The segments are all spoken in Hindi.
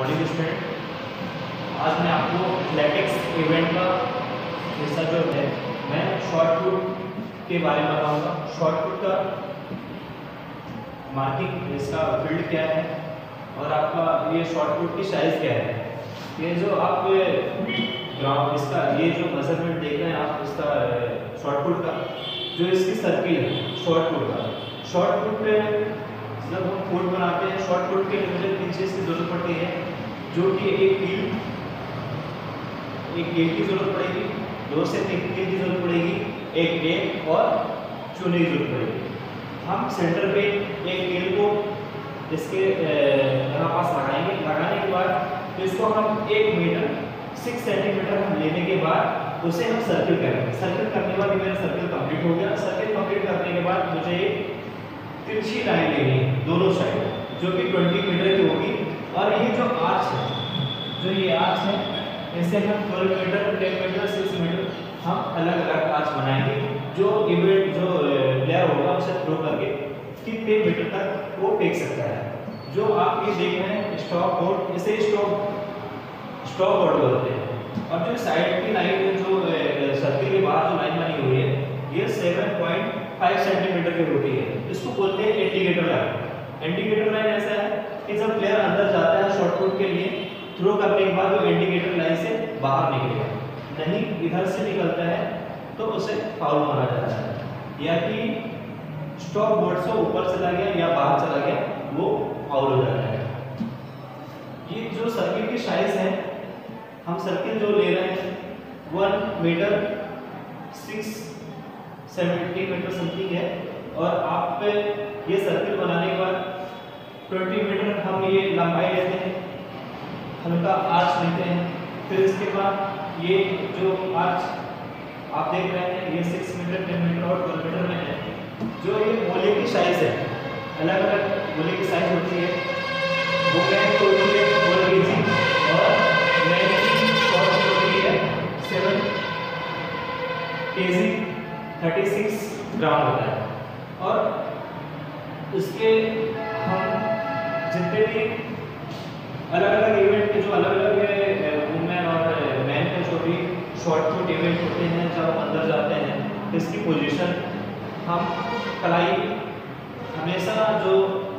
Morning student. आज मैं आपको एथलेटिक्स इवेंट का हिस्सा जो है मैं शॉर्ट पुट के बारे में बताऊंगा। शॉर्ट पुट का मार्किंग, इसका फील्ड क्या है और आपका ये शॉर्ट पुट की साइज क्या है। ये जो आप ग्राउंड इसका ये जो मेजरमेंट देख रहे हैं आप इसका शॉर्ट पुट का जो इसकी सर्किल है शॉर्ट पुट का। शॉर्ट पुट जब हम पुट बनाते हैं शॉर्ट पुट के लिए मुझे 3 चीज़ की जरूरत पड़ती है, जो कि एक कील की जरूरत पड़ेगी, 2 से 3 कील की जरूरत पड़ेगी, एक टेप और चूने की जरूरत पड़ेगी। हम सेंटर पे एक कील को इसके यहाँ पास लगाएंगे। लगाने के बाद तो इसको हम 1 मीटर 6 सेंटीमीटर हम लेने के बाद उसे हम सर्किल करेंगे। सर्किल करने के बाद मेरा सर्किल कंप्लीट हो गया। सर्किल कंप्लीट करने के बाद मुझे एक तिरछी लाइन लेनी है दोनों साइड, जो कि 20 मीटर की होगी। और ये जो आर्च है, जो ये आर्च है, इसे हम 12 मीटर 10 मीटर 6 मीटर हम अलग अलग आर्च बनाएंगे। जो इवेंट जो प्लेयर होगा उसे थ्रो करके कितने मीटर तक वो फेंक सकता है। जो आप ये देख रहे हैं स्टॉप बोर्ड, इसे स्टॉप बोर्ड बोलते हैं। और जो साइड की लाइन जो सर्किल के बाहर जो लाइन बनी हुई है ये 7.5 सेंटीमीटर की होती है। इसको बोलते हैं इंडिकेटर लाइन। इंडिकेटर लाइन ऐसा है कि जब प्लेयर अंदर जाता है शॉट पुट के लिए थ्रो करने के बाद वो इंडिकेटर लाइन से बाहर निकलेगा, नहीं इधर से निकलता है तो उसे फाउल माना जाता है। या कि स्टॉप बोर्ड से ऊपर चला गया या बाहर चला गया वो फाउल हो जाता है। ये जो सर्किल की साइज है, हम सर्किल जो ले रहे हैं 1 मीटर 6 सेंटीमीटर समथिंग है। और आप ये सर्किल बनाने के बाद 20 मीटर हम ये लंबाई लेते हैं, हल्का आर्च लेते हैं। फिर इसके बाद ये जो आर्च आप देख रहे हैं ये 6 मीटर 10 मीटर और 12 मीटर में है। जो ये गोले की साइज है, अलग अलग गोले की साइज होती है, वो है टोटल 12 केजी और मैंने शॉर्ट होती है 7 केजी 36 ग्राम होता है। और इसके हम जितने भी अलग अलग इवेंट के जो अलग अलग वुमेन और मैन के जो भी शॉर्ट पुट इवेंट होते हैं, जब अंदर जाते हैं इसकी पोजीशन हम कलाई हमेशा जो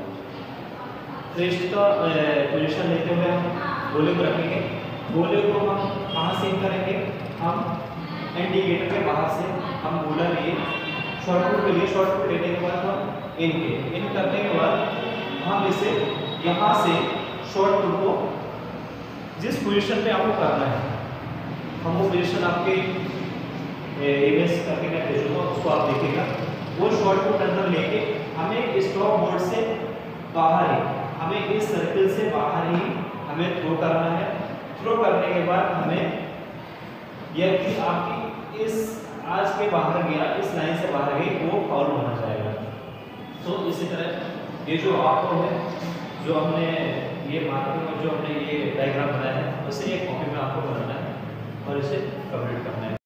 रिस्ट का पोजीशन लेते हुए हम गोले को रखेंगे। गोले को हम कहाँ से इन करेंगे, हम इंडिकेटर के बाहर से हम गोला लिए शॉर्ट पुट के लिए। शॉर्ट पुट लेने के बाद हम इन करने के बाद हम इसे यहाँ से शॉर्ट पुट को जिस पोजीशन पे आपको करना है, हम वो पोजीशन आपके इमेज करके मैं भेजूंगा, उसको आप देखिएगा। वो शॉर्ट पुट अंदर लेके हमें स्टॉप बोर्ड से बाहर ही, हमें इस सर्किल से बाहर ही हमें थ्रो करना है। थ्रो करने के बाद हमें यह कि आपकी इस आज के बाहर गया, इस लाइन से बाहर गई, वो फाउल होना जाएगा। तो इसी तरह ये जो आपको है, जो हमने ये मार्किंग में जो हमने ये डायग्राम बनाया है, उसे एक कॉपी में आपको बनाना है और इसे कंप्लीट करना है।